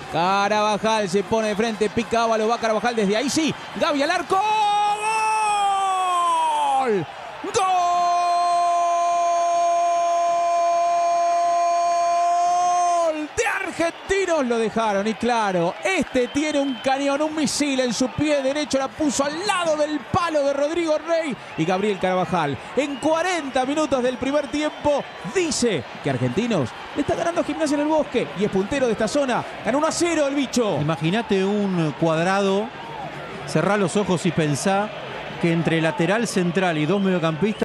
Carabajal se pone de frente, pica Ábalos, va Carabajal desde ahí, sí. Gavi al arco. ¡Gol! ¡Gol! De Argentinos lo dejaron y claro, este tiene un cañón, un misil en su pie derecho, la puso al lado del palo de Rodrigo Rey y Gabriel Carabajal. En 40 minutos del primer tiempo dice que Argentinos le está ganando a Gimnasia en el Bosque y es puntero de esta zona. Ganó 1-0 el bicho. Imagínate un cuadrado, cerrá los ojos y pensá que entre lateral central y dos mediocampistas